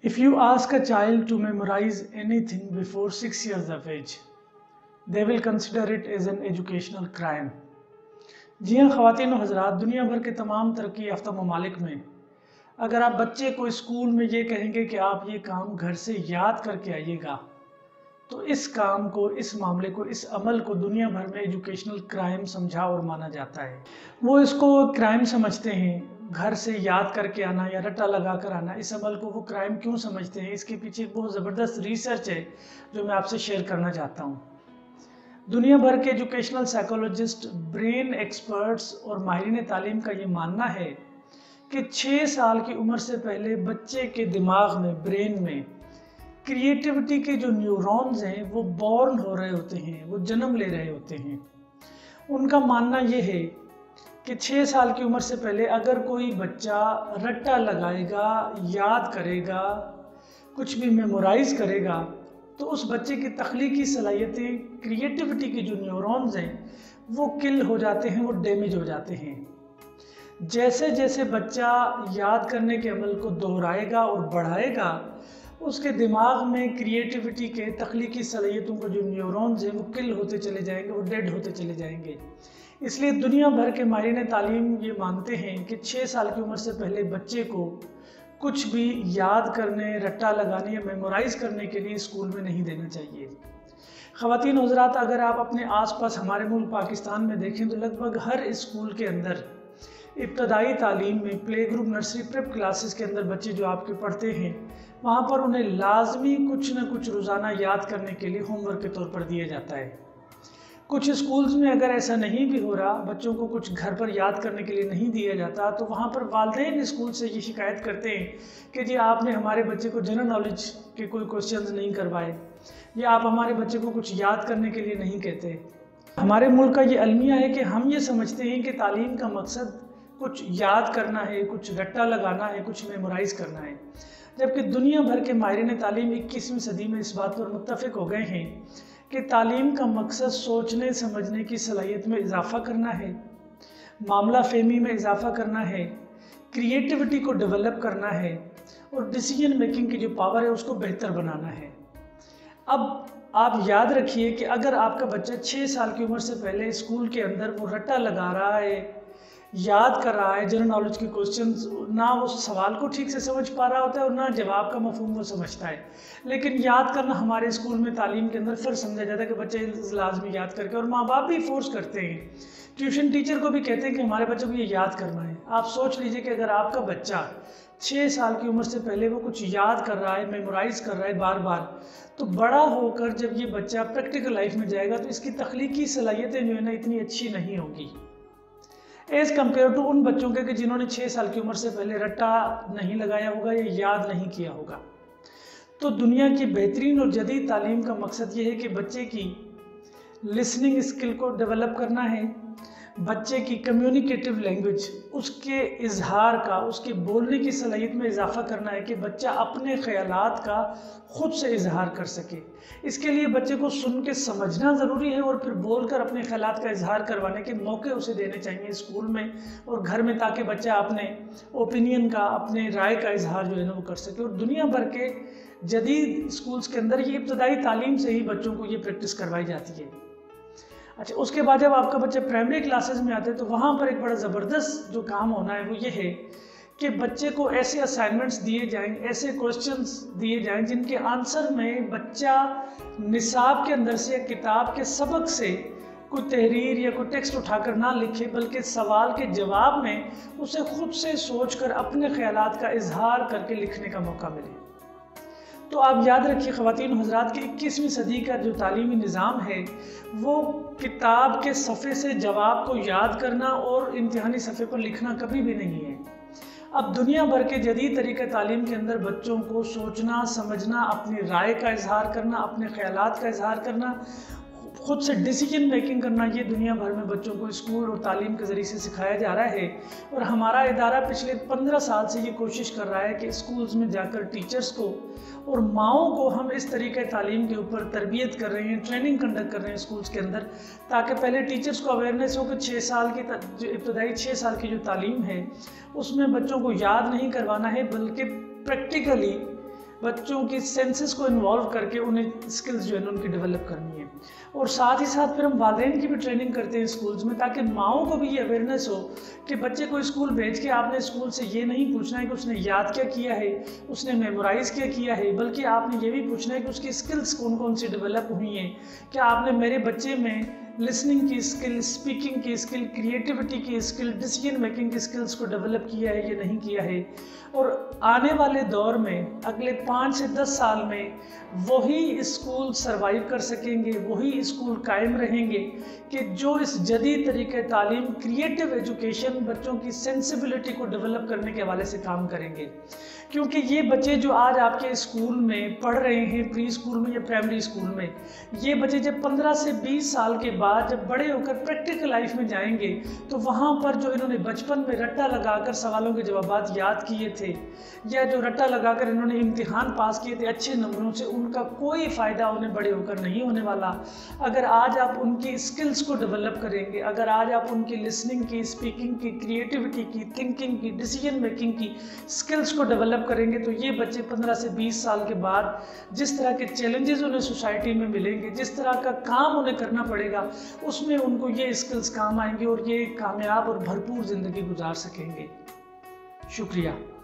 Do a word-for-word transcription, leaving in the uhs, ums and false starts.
If you ask a child to memorize anything before six years of age, they will consider it as an educational crime. जी हाँ ख़वातीन और हज़रात, दुनिया भर के तमाम तरक्की याफ्ता ममालिक में अगर आप बच्चे को स्कूल में ये कहेंगे कि आप ये काम घर से याद करके आइएगा, तो इस काम को, इस मामले को, इस अमल को दुनिया भर में एजुकेशनल क्राइम समझा और माना जाता है। वो इसको क्राइम समझते हैं, घर से याद करके आना या रट्टा लगा कर आना, इस अमल को वो क्राइम क्यों समझते हैं, इसके पीछे एक बहुत ज़बरदस्त रिसर्च है जो मैं आपसे शेयर करना चाहता हूँ। दुनिया भर के एजुकेशनल साइकोलॉजिस्ट, ब्रेन एक्सपर्ट्स और माहिरीन तालीम का ये मानना है कि छः साल की उम्र से पहले बच्चे के दिमाग में, ब्रेन में क्रिएटिविटी के जो न्यूरॉन्स हैं वो बॉर्न हो रहे होते हैं, वो जन्म ले रहे होते हैं। उनका मानना ये है कि छः साल की उम्र से पहले अगर कोई बच्चा रट्टा लगाएगा, याद करेगा, कुछ भी मेमोराइज करेगा, तो उस बच्चे की तख्लीकी सलाहियतें, क्रिएटिविटी के जो न्यूरॉन्स हैं वो किल हो जाते हैं, वो डैमेज हो जाते हैं। जैसे जैसे बच्चा याद करने के अमल को दोहराएगा और बढ़ाएगा, उसके दिमाग में क्रिएटिविटी के, तख्लीकी सलाहियतों के जो न्यूरॉन्स हैं वो किल होते चले जाएंगे, वो डेड होते चले जाएंगे। इसलिए दुनिया भर के माहिरीन तालीम ये मानते हैं कि छः साल की उम्र से पहले बच्चे को कुछ भी याद करने, रट्टा लगाने या मेमोराइज करने के लिए स्कूल में नहीं देना चाहिए। ख़वातीन हज़रात, अगर आप अपने आसपास हमारे मुल्क पाकिस्तान में देखें तो लगभग हर स्कूल के अंदर इब्तदाई तालीम में, play group, nursery, prep classes के अंदर बच्चे जो आपके पढ़ते हैं, वहाँ पर उन्हें लाजमी कुछ न कुछ रोज़ाना याद करने के लिए होमवर्क के तौर पर दिया जाता है। कुछ स्कूल्स में अगर ऐसा नहीं भी हो रहा, बच्चों को कुछ घर पर याद करने के लिए नहीं दिया जाता, तो वहाँ पर वालिदैन स्कूल से ये शिकायत करते हैं कि जी आपने हमारे बच्चे को जनरल नॉलेज के कोई क्वेश्चंस नहीं करवाए, या आप हमारे बच्चे को कुछ याद करने के लिए नहीं कहते। हमारे मुल्क का ये अलमिया है कि हम ये समझते हैं कि तालीम का मकसद कुछ याद करना है, कुछ रट्टा लगाना है, कुछ मेमोराइज करना है, जबकि दुनिया भर के माहिरीन तालीम इक्कीसवीं सदी में इस बात पर मुत्तफ़िक हो गए हैं कि तालीम का मकसद सोचने समझने की सलाहियत में इजाफ़ा करना है, मामला फ़हमी में इजाफ़ा करना है, क्रिएटिविटी को डेवलप करना है और डिसीजन मेकिंग की जो पावर है उसको बेहतर बनाना है। अब आप याद रखिए कि अगर आपका बच्चा छः साल की उम्र से पहले स्कूल के अंदर वो रट्टा लगा रहा है, याद कर रहा है जनरल नॉलेज के क्वेश्चंस, ना वो सवाल को ठीक से समझ पा रहा होता है और ना जवाब का मफहूम वो समझता है, लेकिन याद करना हमारे स्कूल में तालीम के अंदर फ़र्ज समझा जाता है कि बच्चे लाजमी याद करके, और माँ बाप भी फोर्स करते हैं, ट्यूशन टीचर को भी कहते हैं कि हमारे बच्चों को ये याद करना है। आप सोच लीजिए कि अगर आपका बच्चा छः साल की उम्र से पहले वो कुछ याद कर रहा है, मेमोराइज कर रहा है बार बार, तो बड़ा होकर जब ये बच्चा प्रैक्टिकल लाइफ में जाएगा तो इसकी तख्लीकी सलाहियतें जो है ना इतनी अच्छी नहीं होगी एज़ कम्पेयर टू उन बच्चों के कि जिन्होंने छः साल की उम्र से पहले रट्टा नहीं लगाया होगा या याद नहीं किया होगा। तो दुनिया की बेहतरीन और जदीद तालीम का मकसद ये है कि बच्चे की लिसनिंग स्किल को डेवलप करना है, बच्चे की कम्युनिकेटिव लैंग्वेज, उसके इजहार का, उसके बोलने की सलाहियत में इजाफा करना है कि बच्चा अपने ख़यालात का ख़ुद से इजहार कर सके। इसके लिए बच्चे को सुन के समझना ज़रूरी है और फिर बोलकर अपने ख़यालात का इजहार करवाने के मौके उसे देने चाहिए स्कूल में और घर में, ताकि बच्चा अपने ओपिनियन का, अपने राय का इजहार जो है ना वो कर सके। और दुनिया भर के जदीद स्कूल्स के अंदर ये इब्तदाई तालीम से ही बच्चों को ये प्रैक्टिस करवाई जाती है। अच्छा, उसके बाद जब आपका बच्चा प्राइमरी क्लासेस में आते हैं तो वहाँ पर एक बड़ा ज़बरदस्त जो काम होना है वो ये है कि बच्चे को ऐसे असाइनमेंट्स दिए जाएं, ऐसे क्वेश्चंस दिए जाएं जिनके आंसर में बच्चा निसाब के अंदर से या किताब के सबक से कोई तहरीर या कोई टेक्स्ट उठाकर ना लिखे, बल्कि सवाल के जवाब में उसे खुद से सोचकर अपने ख़यालात का इजहार करके लिखने का मौका मिले। तो आप याद रखिए ख़वातीन हज़रात कि इक्कीसवीं सदी का जो तालीमी निज़ाम है वो किताब के सफ़े से जवाब को याद करना और इम्तिहानी सफ़े पर लिखना कभी भी नहीं है। अब दुनिया भर के जदीद तरीक़े तालीम के अंदर बच्चों को सोचना, समझना, अपनी राय का इजहार करना, अपने ख़यालात का इजहार करना, खुद से डिसीजन मेकिंग करना, ये दुनिया भर में बच्चों को स्कूल और तालीम के ज़रिए से सिखाया जा रहा है। और हमारा इदारा पिछले पंद्रह साल से ये कोशिश कर रहा है कि स्कूल्स में जाकर टीचर्स को और माओं को हम इस तरीके तालीम के ऊपर तरबियत कर रहे हैं, ट्रेनिंग कंडक्ट कर रहे हैं स्कूल्स के अंदर, ताकि पहले टीचर्स को अवेयरनेस हो कि छः साल की जो इब्तदाई छः साल की जो तालीम है उसमें बच्चों को याद नहीं करवाना है, बल्कि प्रैक्टिकली बच्चों की सेंसेस को इन्वॉल्व करके उन्हें स्किल्स जो है उनकी डेवलप करनी है। और साथ ही साथ फिर हम वालिदैन की भी ट्रेनिंग करते हैं स्कूल्स में, ताकि माओं को भी ये अवेयरनेस हो कि बच्चे को स्कूल भेज के आपने स्कूल से ये नहीं पूछना है कि उसने याद क्या किया है, उसने मेमोराइज क्या किया है, बल्कि आपने ये भी पूछना है कि उसकी स्किल्स कौन कौन सी डेवलप हुई हैं। क्या आपने मेरे बच्चे में लिसनिंग की स्किल, स्पीकिंग की स्किल, क्रिएटिविटी की स्किल, डिसीजन मेकिंग की स्किल्स को डेवलप किया है या नहीं किया है। और आने वाले दौर में अगले पाँच से दस साल में वही स्कूल सरवाइव कर सकेंगे, वही स्कूल कायम रहेंगे कि जो इस जदीद तरीके तालीम, क्रिएटिव एजुकेशन, बच्चों की सेंसिबिलिटी को डेवलप करने के हवाले से काम करेंगे। क्योंकि ये बच्चे जो आज आपके स्कूल में पढ़ रहे हैं, प्री स्कूल में या प्राइमरी स्कूल में, ये बच्चे जब पंद्रह से बीस साल के बाद जब बड़े होकर प्रैक्टिकल लाइफ में जाएंगे तो वहाँ पर जो इन्होंने बचपन में रट्टा लगाकर सवालों के जवाब याद किए थे, या जो रट्टा लगाकर इन्होंने इम्तिहान पास किए थे अच्छे नंबरों से, उनका कोई फ़ायदा उन्हें बड़े होकर नहीं होने वाला। अगर आज आप उनकी स्किल्स को डेवलप करेंगे, अगर आज आप उनकी लिसनिंग की, स्पीकिंग की, क्रिएटिविटी की, थिंकिंग की, डिसीजन मेकिंग की स्किल्स को डेवलप करेंगे, तो ये बच्चे पंद्रह से बीस साल के बाद जिस तरह के चैलेंजेस उन्हें सोसाइटी में मिलेंगे, जिस तरह का काम उन्हें करना पड़ेगा, उसमें उनको ये स्किल्स काम आएंगे और ये कामयाब और भरपूर ज़िंदगी गुजार सकेंगे। शुक्रिया।